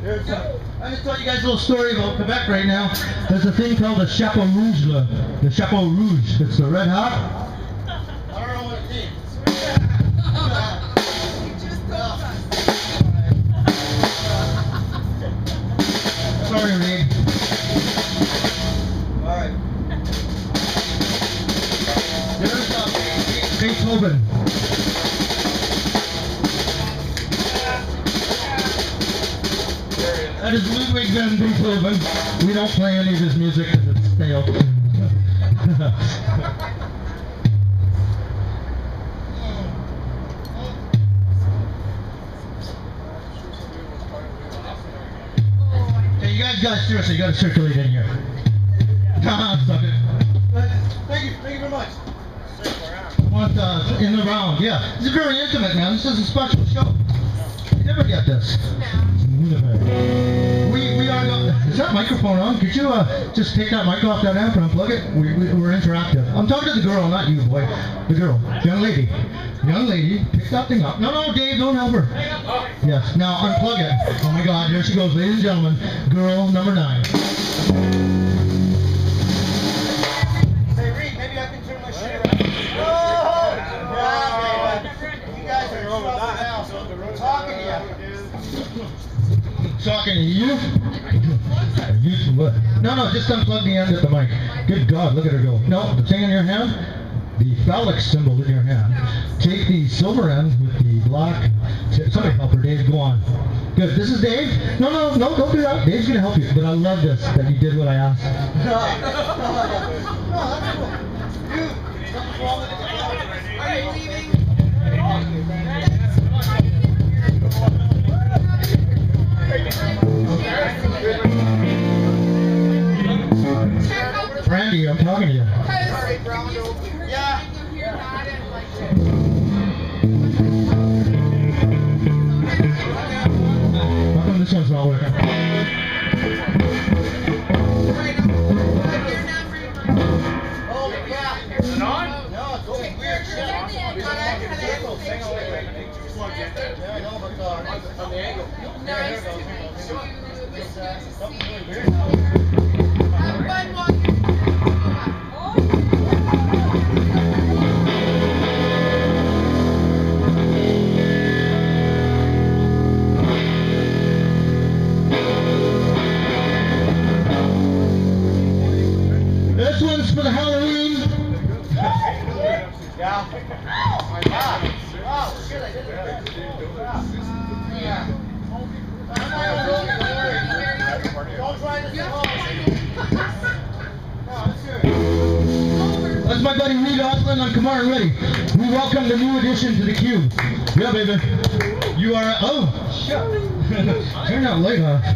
I'm going to tell you guys a little story about Quebec right now. There's a thing called the Chapeau Rouge. The Chapeau Rouge. It's the red hat. I don't know what it means. Sorry, Reed. Alright. There's Beethoven. That is Ludwig van Beethoven. We don't play any of his music because it's stale. Hey, you guys, seriously, you gotta circulate in here. Stop it. Thank you very much. Want in the round, yeah. This is very intimate, man. This is a special show. You never get this. We are. Is that microphone on? Could you just take that mic off that amp and unplug it? We're interactive. I'm talking to the girl, not you, boy. The girl, young lady. Young lady, pick that thing up. No, Dave, don't help her. Yes. Now unplug it. Oh my God, here she goes, ladies and gentlemen. Girl number 9. Hey, Reed, maybe I can turn my shit around. You guys are in trouble now, so I'm talking to you. Talking to you? You what? No, just unplug the end of the mic. Good God, look at her go. No, the thing in your hand, the phallic symbol in your hand. Take the silver end with the black. Somebody help her, Dave. Go on. Good. This is Dave. No, don't do that. Dave's gonna help you. But I love this that you did what I asked. No, that's cool. Dude, something's wrong with it. Are you leaving? Randy, I'm talking to you. Yeah. How come this one's not working? Oh, yeah. Is it on? No, it's going weird shit. Yeah, I know, but on the angle. Nice to meet you. Have fun walking. This one's for the Halloween. Yeah. Oh, shit, I did it. Yeah. Don't try this at home. That's my buddy Reed Osland on Kumaran Ready. We welcome the new addition to the Cube. Yeah, baby. You are. Oh, shit. Turn that light off.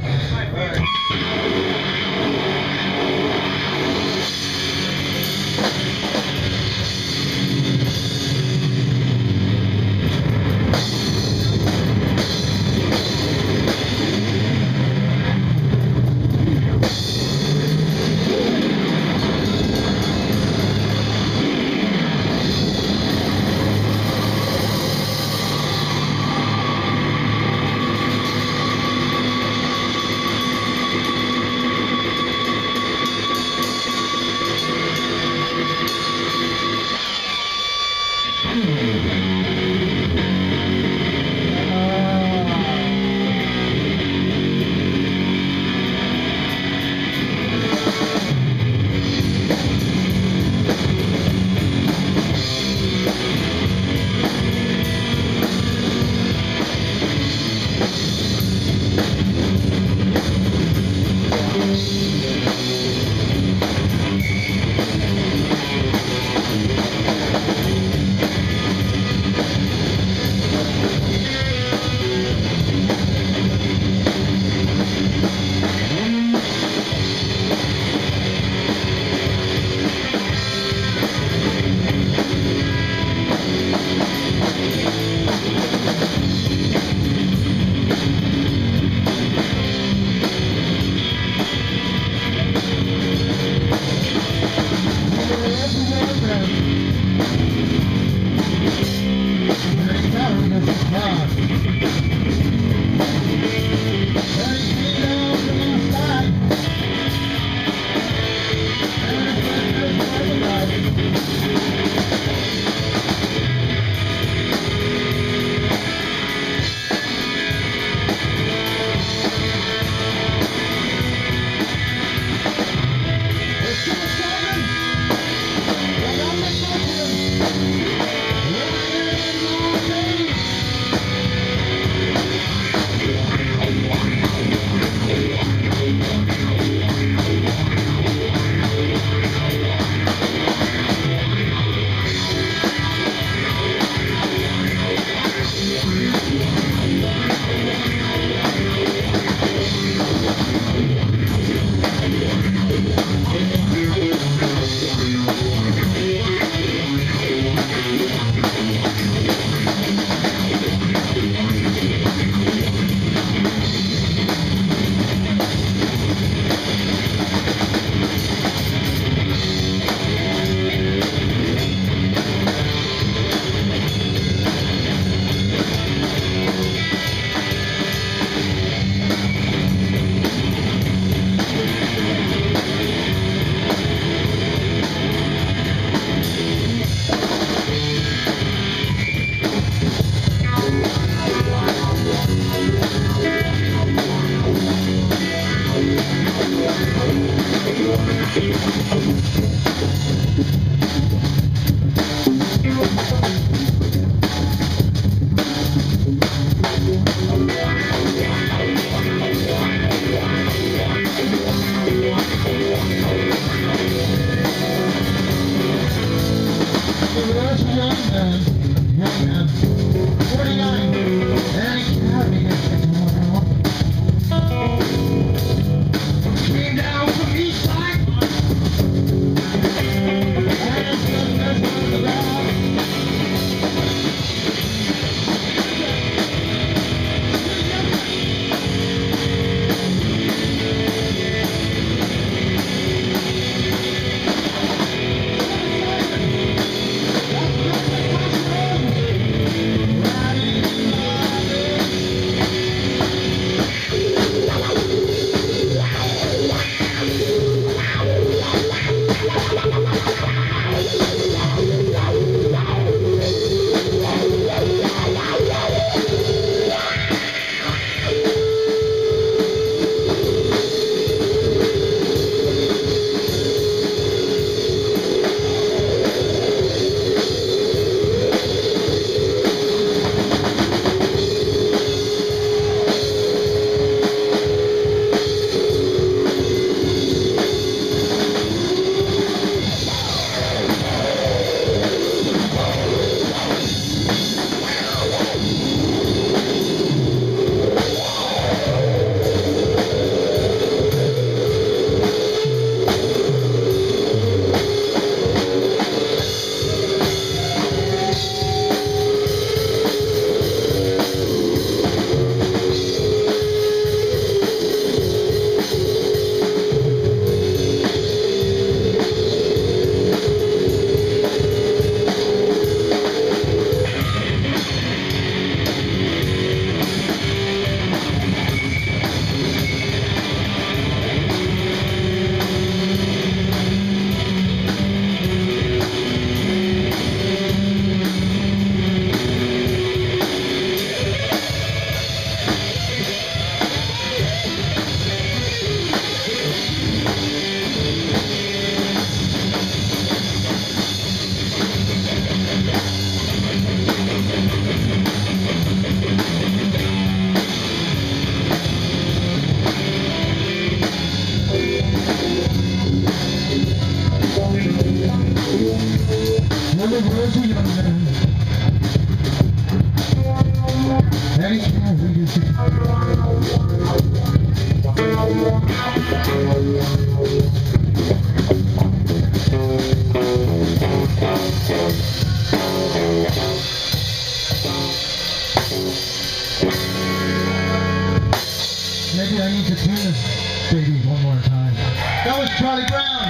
Maybe I need to tune this baby one more time. That was Charlie Brown.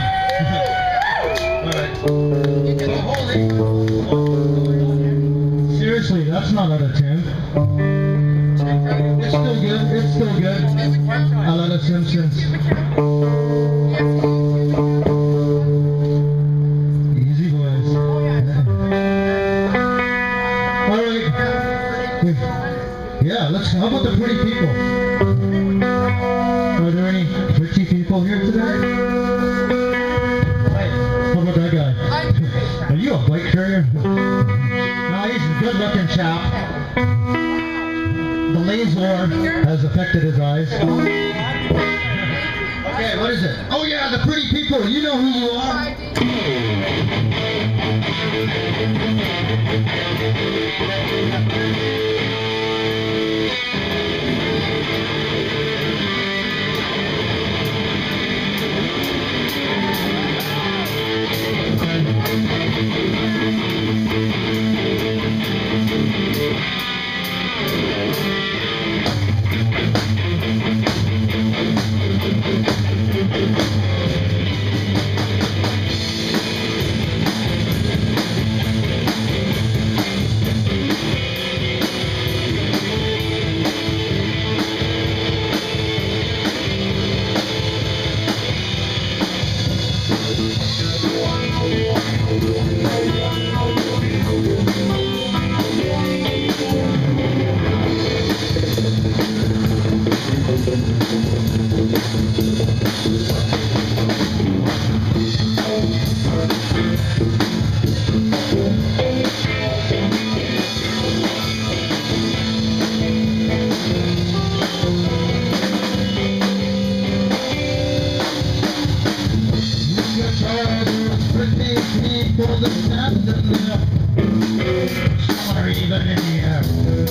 Alright. Seriously, that's not out of tune. It's still good. It's still good. A lot of Simpsons. Easy boys. Alright. Yeah, how about the pretty people? Are there any pretty people here today? How about that guy? Are you a bike carrier? No, he's a good looking chap. The laser has affected his eyes. Okay, what is it? Oh yeah, the pretty people. You know who you are. For the stand in there, some are even in the air.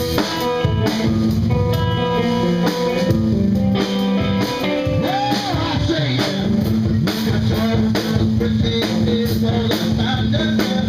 Yeah, I say yeah. Look at all those pretty people that stand in there.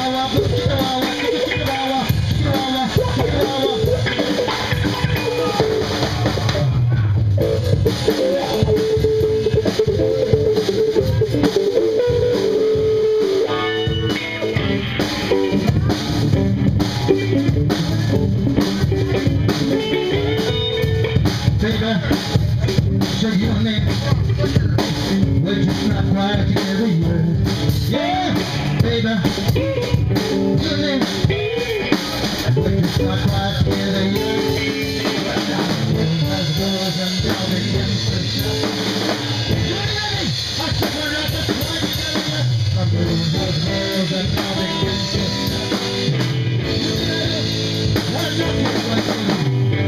So you and me, we're just not quite together yet. Yeah, baby, you and me, we're just not quite together yet. As girls and down against the sun. You and me, I said we're not just quite together yet. I'm doing those girls and down against the sun. You and me, we're not just quite together.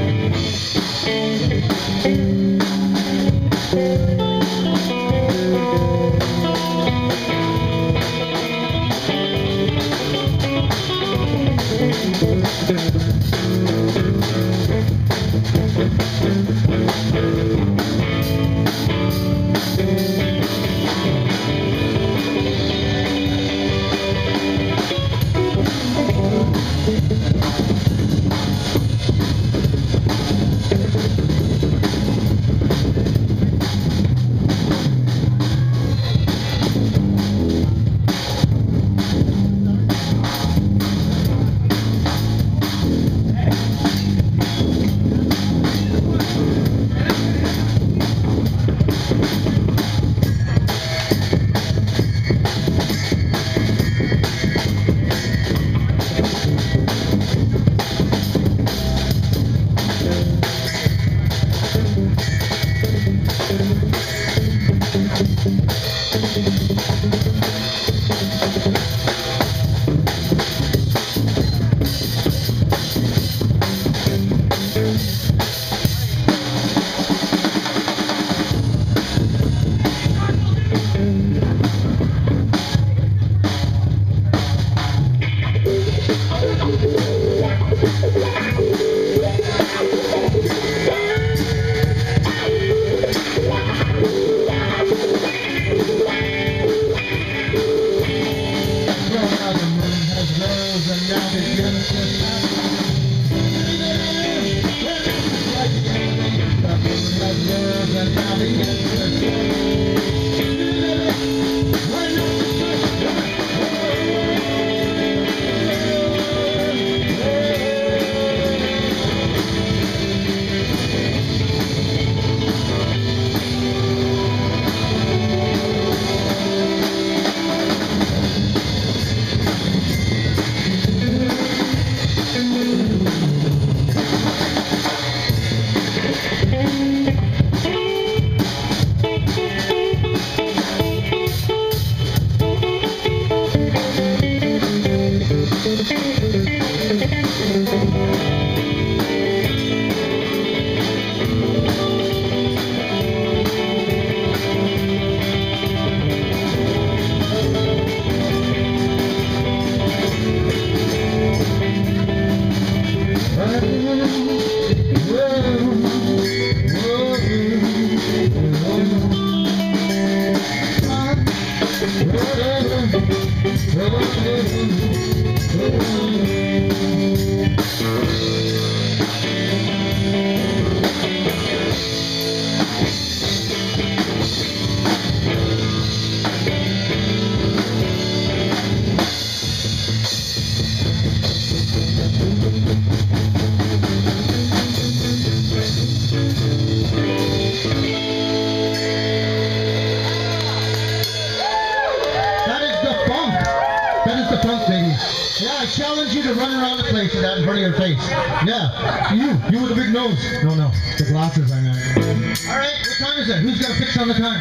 Yeah, I challenge you to run around the place with that in front of your face. Yeah, you with the big nose. No, the glasses I meant. All right, what time is it? Who's got a fix on the time?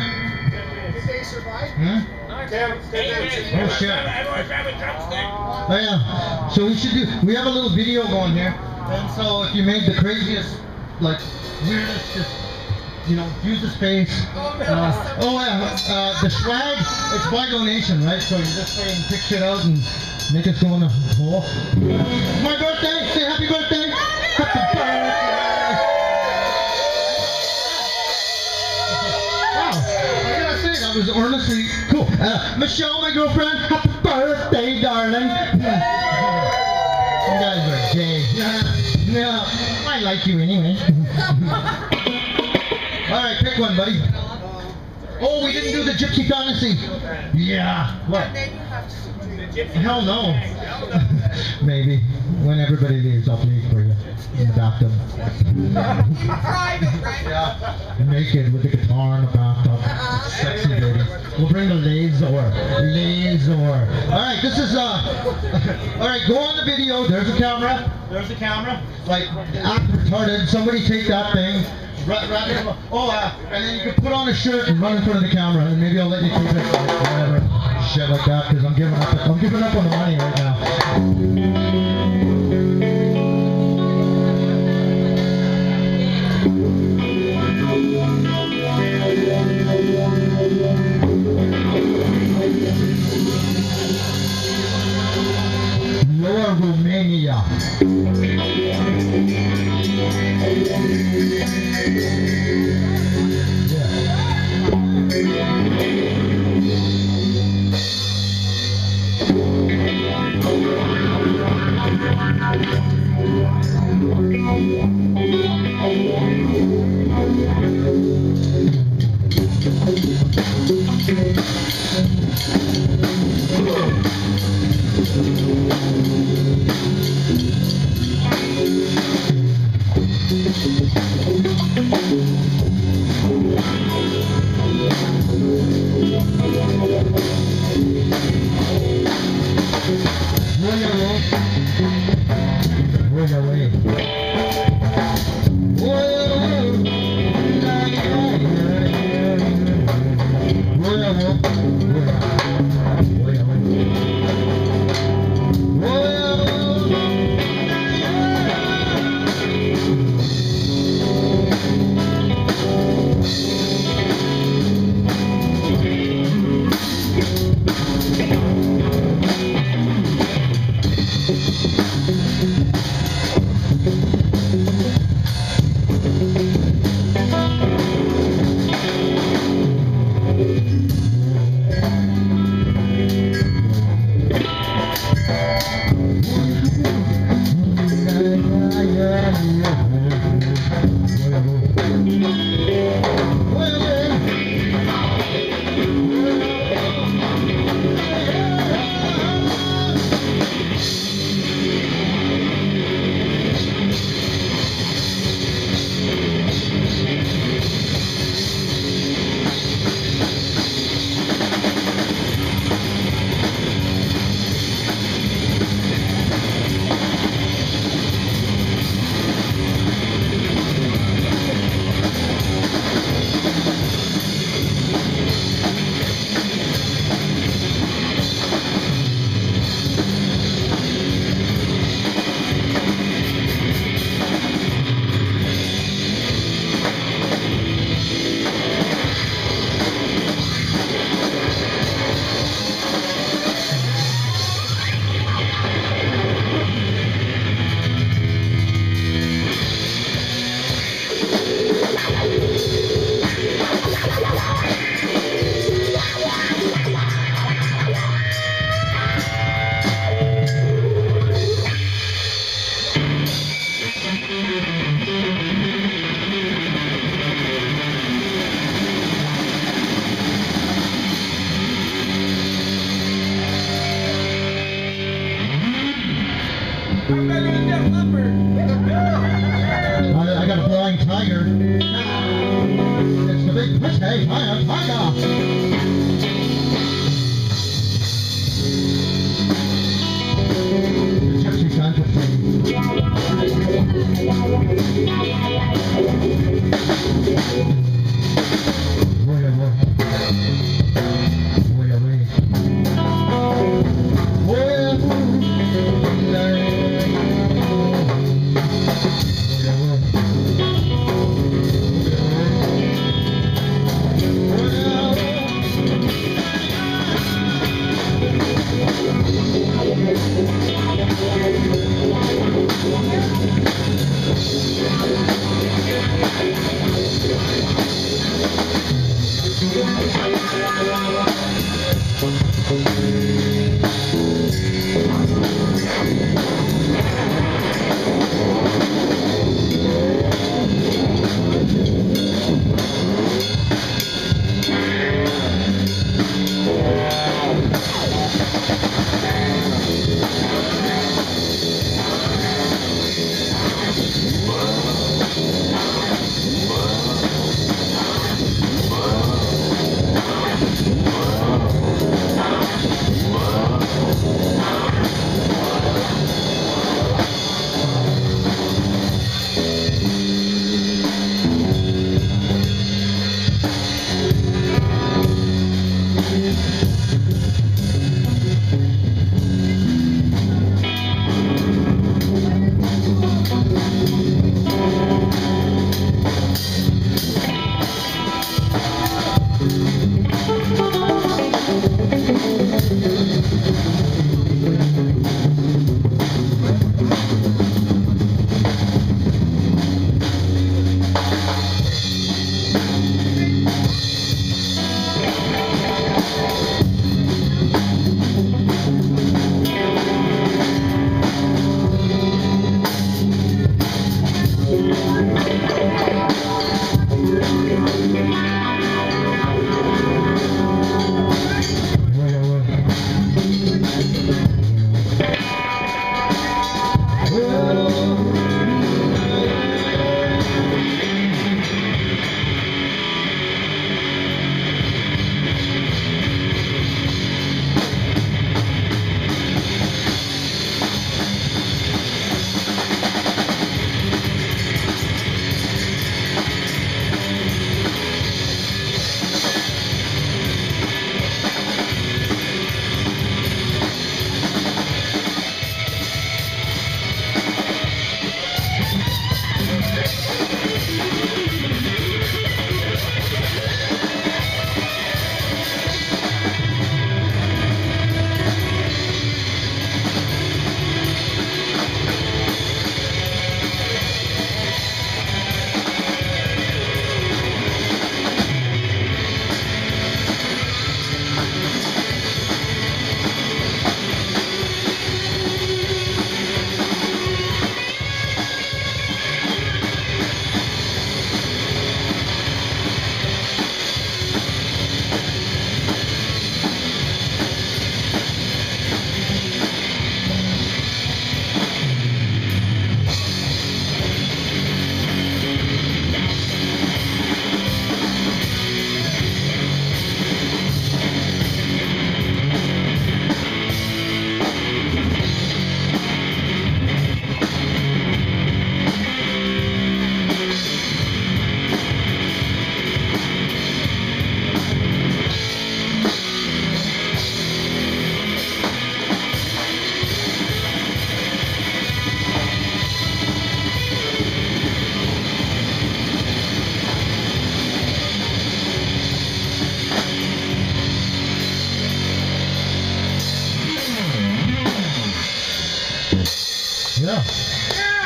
Stay survive. Hmm? Oh shit. Oh yeah. So we have a little video going here, and so if you made the craziest, like weirdest, just use the space. The swag, it's by donation, right? So you just say and pick shit out and make us go in the hole. My birthday! Say happy birthday! Happy birthday! Wow, I gotta say, that was earnestly cool. Michelle, my girlfriend, happy birthday, darling. You guys are gay. No, I like you anyway. All right, pick one, buddy. Oh, we didn't do the gypsy fantasy. Yeah. What? Hell no. Maybe. When everybody leaves, I'll play for you in the bathtub. Private, right? Yeah. Naked with the guitar in the bathtub. Sexy baby. We'll bring the laser. Alright, this is alright, go on the video. There's the camera. There's the camera. Like, act retarded. Somebody take that thing. And then you can put on a shirt and run in front of the camera, and maybe I'll let you keep it, whatever, shit like that, because I'm giving up on the money right now. Lower Romania. I got a flying tiger. It's the big fish. Hey, hi, tiger. The gypsy fantasy.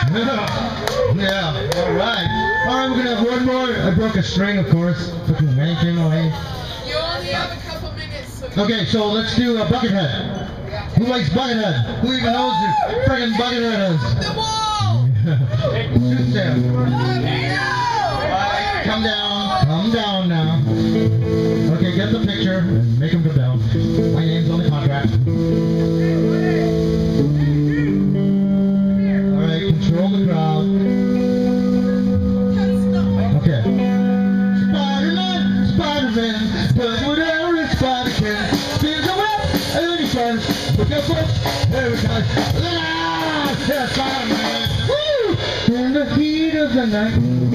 Yeah, alright. Alright, we're gonna have one more. I broke a string, of course. Took the main thing away. You only have a couple minutes. So Okay, so let's do a Buckethead. Who likes Buckethead? Who even knows who friggin' Buckethead is? the wall! Shoot Sam. Come down now. Okay, get the picture and make him come down. My name's on the contract. Alright, control the crowd. Okay. Spider-Man, does whatever a spider can. Spins a web, and he finds, look at what, there it goes. There's Spider-Man. Woo! In the heat of the night.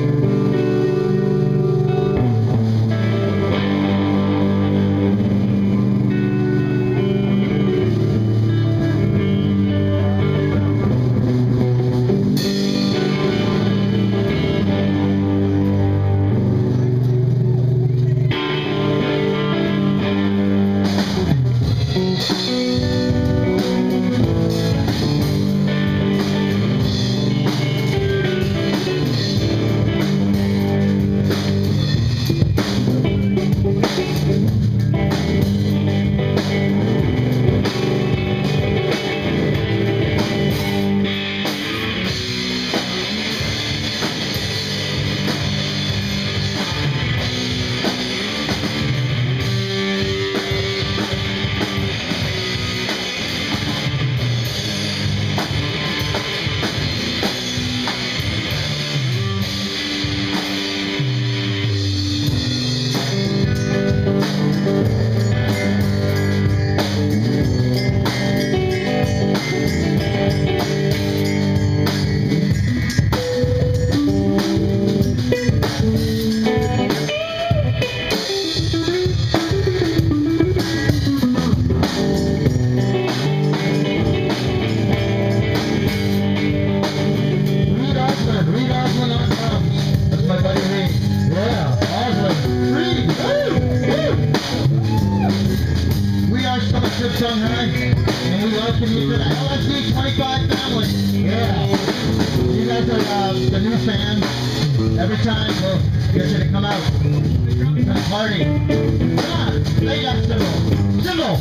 And we welcome you to the LSD 25 family. Yeah. You guys are the new fans. Every time we'll get you to come out to the party. Come on, play that cymbal. Cymbal!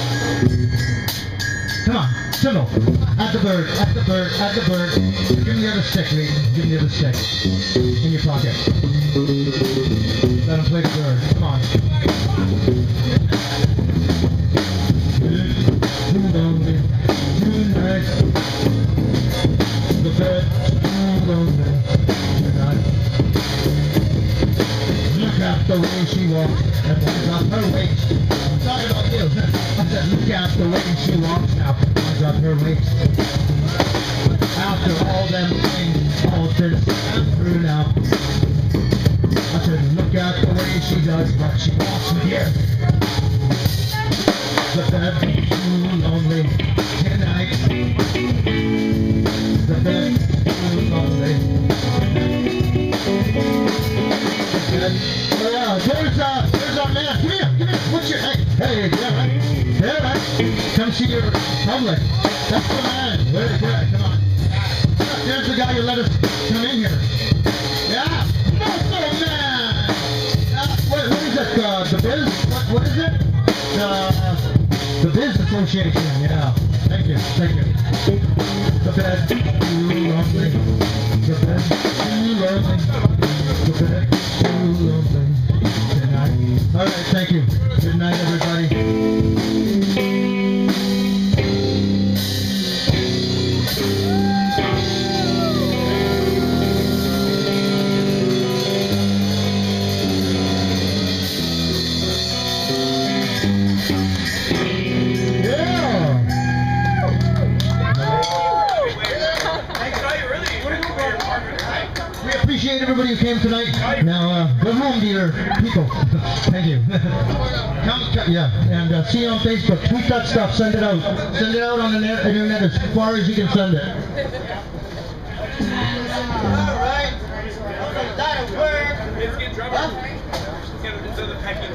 Come on, cymbal. At the bird, at the bird, at the bird. Give me the other stick, Lee. Give me the other stick. In your pocket. Let him play the bird. Come on. Tonight, the bed too lonely tonight. Look at the way she walks and winds up her waist. I'm talking about you. I said, look at the way she walks now, winds up her waist. After all them things, all this I'm through now. I said, look at the way she does what she wants with you. The bed too lonely tonight. The bed too lonely tonight. Oh yeah, there's our man. Come here. What's your hey, yeah, right? Yeah, right. Come see your public. That's the man. Very good. Come on. There's the guy who let us come in here. Yeah. That's the man. What is it? The Biz? What is it? The Biz Association, yeah. Thank you. The bed too lonely. The bed too lonely. The bed too lonely tonight. Alright, thank you. Good night, everybody. Appreciate everybody who came tonight. Now, go home to your people. Thank you. Come, yeah, and see you on Facebook. Tweet that stuff. Send it out. Send it out on the internet as far as you can send it. All right. That'll work. Let's get drummer. Let's get the packing.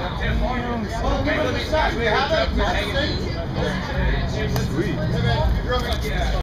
We have it. Sweet. Yeah.